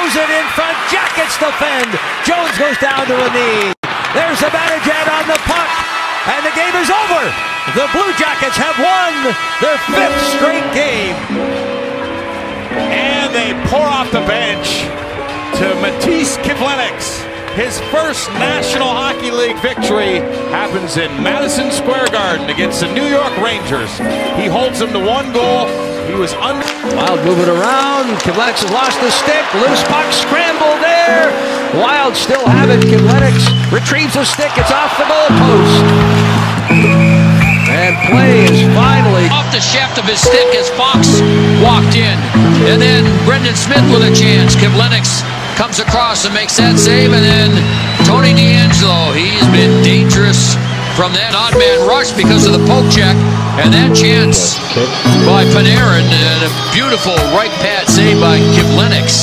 throws it in front. Jackets defend. Jones goes down to a knee. There's the Zibanejad on the puck, and the game is over. The Blue Jackets have won their 5th straight game. And they pour off the bench to Matīss Kivlenieks. His first National Hockey League victory happens in Madison Square Garden against the New York Rangers. He holds them to 1 goal. He was under. Wild moving around. Kivlenieks has lost the stick. Loose puck, scramble there. Wild still have it. Kivlenieks retrieves the stick. It's off the goalpost. And play is finally off the shaft of his stick as Fox walked in. And then Brendan Smith with a chance. Kivlenieks comes across and makes that save. And then Tony DeAngelo, he's been dangerous from that odd man rush because of the poke check. And that chance by Panarin, and a beautiful right pad save by Kivlenieks.